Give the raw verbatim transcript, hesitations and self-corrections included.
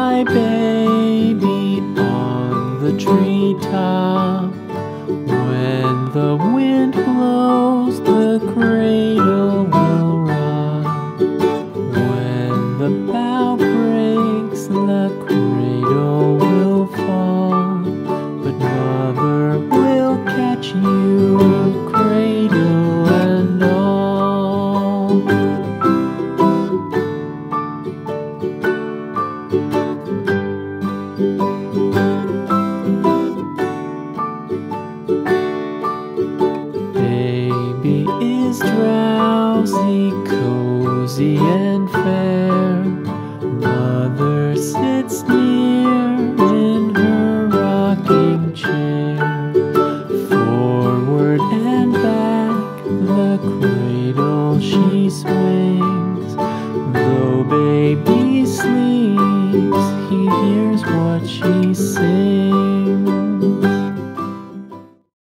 my baby on the treetop. When the wind blows, the cradle will rock. When the bough breaks, the cradle will fall. But mother will catch you, cradle and all. Baby is drowsy, cozy and fair. Mother sits near in her rocking chair. Forward and back, the cradle she swings. Though baby sleeps, he hears what she sings.